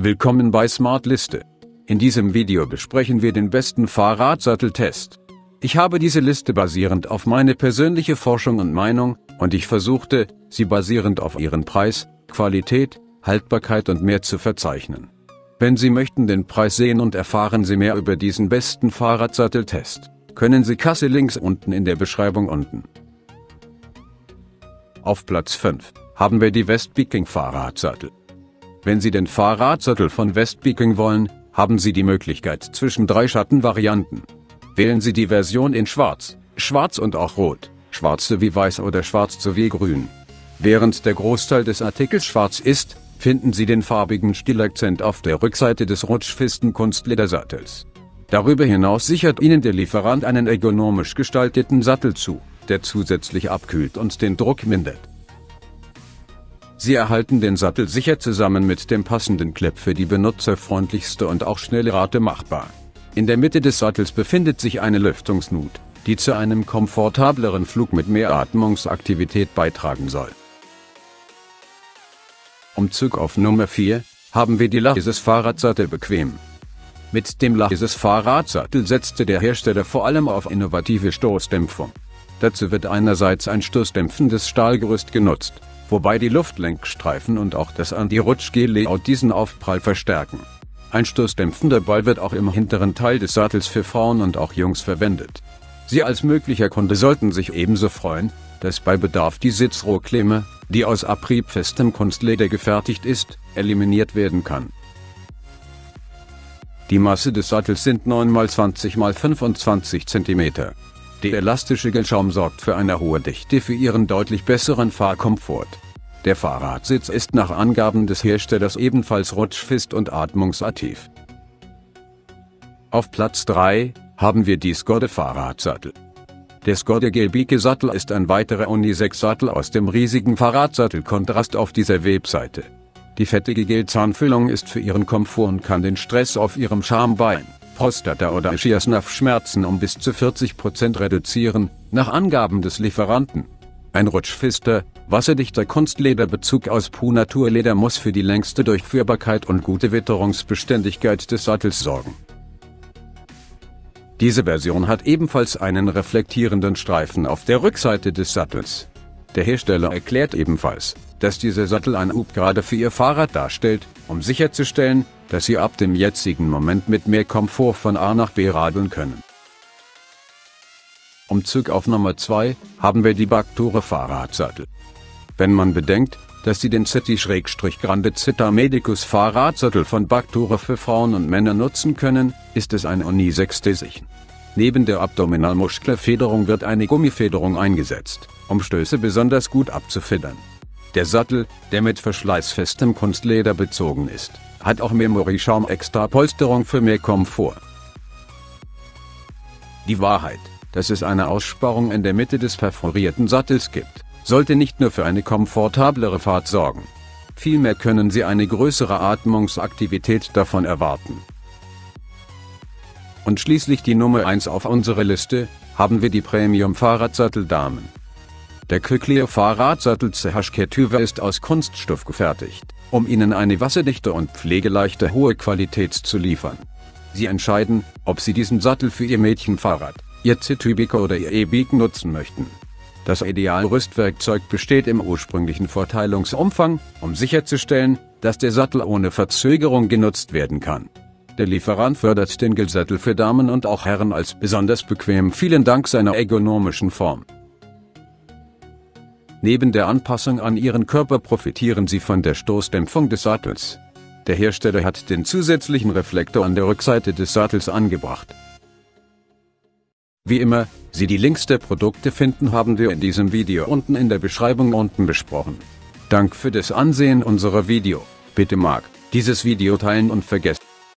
Willkommen bei Smartliste. In diesem Video besprechen wir den besten Fahrradsatteltest. Ich habe diese Liste basierend auf meine persönliche Forschung und Meinung, und ich versuchte, sie basierend auf ihren Preis, Qualität, Haltbarkeit und mehr zu verzeichnen. Wenn Sie möchten den Preis sehen und erfahren Sie mehr über diesen besten Fahrradsatteltest, können Sie Kasse links unten in der Beschreibung unten. Auf Platz 5 haben wir die Westviking Fahrradsattel. Wenn Sie den Fahrradsattel von Westviking wollen, haben Sie die Möglichkeit zwischen 3 Schattenvarianten. Wählen Sie die Version in Schwarz, Schwarz und auch Rot, Schwarz sowie Weiß oder Schwarz sowie Grün. Während der Großteil des Artikels schwarz ist, finden Sie den farbigen Stilakzent auf der Rückseite des rutschfesten Kunstledersattels. Darüber hinaus sichert Ihnen der Lieferant einen ergonomisch gestalteten Sattel zu, der zusätzlich abkühlt und den Druck mindert. Sie erhalten den Sattel sicher zusammen mit dem passenden Clip für die benutzerfreundlichste und auch schnelle Rate machbar. In der Mitte des Sattels befindet sich eine Lüftungsnut, die zu einem komfortableren Flug mit mehr Atmungsaktivität beitragen soll. Umzug auf Nummer 4 haben wir die Lachesis Fahrradsattel bequem. Mit dem Lachesis Fahrradsattel setzte der Hersteller vor allem auf innovative Stoßdämpfung. Dazu wird einerseits ein stoßdämpfendes Stahlgerüst genutzt, wobei die Luftlenkstreifen und auch das Anti-Rutschgel-Layout diesen Aufprall verstärken. Ein stoßdämpfender Ball wird auch im hinteren Teil des Sattels für Frauen und auch Jungs verwendet. Sie als möglicher Kunde sollten sich ebenso freuen, dass bei Bedarf die Sitzrohrklemme, die aus abriebfestem Kunstleder gefertigt ist, eliminiert werden kann. Die Masse des Sattels sind 9x20x25 cm. Der elastische Gelschaum sorgt für eine hohe Dichte für Ihren deutlich besseren Fahrkomfort. Der Fahrradsitz ist nach Angaben des Herstellers ebenfalls rutschfest und atmungsaktiv. Auf Platz 3 haben wir die Skoda Fahrradsattel. Der Skoda Gelbike Sattel ist ein weiterer Unisex-Sattel aus dem riesigen Fahrradsattel-Kontrast auf dieser Webseite. Die fettige Gelzahnfüllung ist für Ihren Komfort und kann den Stress auf Ihrem Schambein, Prostata- oder Ischiasnerv-Schmerzen um bis zu 40% reduzieren, nach Angaben des Lieferanten. Ein rutschfester, wasserdichter Kunstlederbezug aus Pur-Naturleder muss für die längste Durchführbarkeit und gute Witterungsbeständigkeit des Sattels sorgen. Diese Version hat ebenfalls einen reflektierenden Streifen auf der Rückseite des Sattels. Der Hersteller erklärt ebenfalls, dass dieser Sattel ein Upgrade für Ihr Fahrrad darstellt, um sicherzustellen, dass Sie ab dem jetzigen Moment mit mehr Komfort von A nach B radeln können. Umzug auf Nummer 2 haben wir die Bactore Fahrradsattel. Wenn man bedenkt, dass Sie den City-Grande Città Medicus Fahrradsattel von Bactore für Frauen und Männer nutzen können, ist es ein Unisex-Decision. Neben der Abdominalmuskelfederung wird eine Gummifederung eingesetzt, um Stöße besonders gut abzufedern. Der Sattel, der mit verschleißfestem Kunstleder bezogen ist, hat auch Memory-Schaum-Extra-Polsterung für mehr Komfort. Die Wahrheit, dass es eine Aussparung in der Mitte des perforierten Sattels gibt, sollte nicht nur für eine komfortablere Fahrt sorgen. Vielmehr können Sie eine größere Atmungsaktivität davon erwarten. Und schließlich die Nummer 1 auf unserer Liste, haben wir die Premium-Fahrradsattel Damen. Der Kykleer Fahrradsattel CH-Ketuva ist aus Kunststoff gefertigt, um Ihnen eine wasserdichte und pflegeleichte hohe Qualität zu liefern. Sie entscheiden, ob Sie diesen Sattel für Ihr Mädchenfahrrad, Ihr Citybike oder Ihr E-Bike nutzen möchten. Das Ideal-Rüstwerkzeug besteht im ursprünglichen Verteilungsumfang, um sicherzustellen, dass der Sattel ohne Verzögerung genutzt werden kann. Der Lieferant fördert den Gelsattel für Damen und auch Herren als besonders bequem, vielen Dank seiner ergonomischen Form. Neben der Anpassung an Ihren Körper profitieren Sie von der Stoßdämpfung des Sattels. Der Hersteller hat den zusätzlichen Reflektor an der Rückseite des Sattels angebracht. Wie immer, Sie die Links der Produkte finden, haben wir in diesem Video unten in der Beschreibung unten besprochen. Dank für das Ansehen unserer Video. Bitte mag dieses Video teilen und vergessen